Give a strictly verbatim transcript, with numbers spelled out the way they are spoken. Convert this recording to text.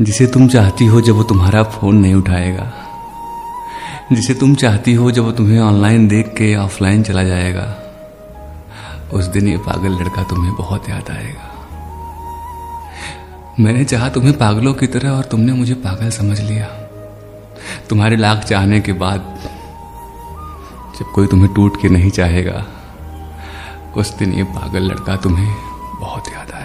जिसे तुम चाहती हो जब वो तुम्हारा फोन नहीं उठाएगा, जिसे तुम चाहती हो जब वो तुम्हें ऑनलाइन देख के ऑफलाइन चला जाएगा, उस दिन ये पागल लड़का तुम्हें बहुत याद आएगा। मैंने चाहा तुम्हें पागलों की तरह और तुमने मुझे पागल समझ लिया। तुम्हारे लाख चाहने के बाद जब कोई तुम्हें टूट के नहीं चाहेगा, उस दिन ये पागल लड़का तुम्हें बहुत याद आएगा।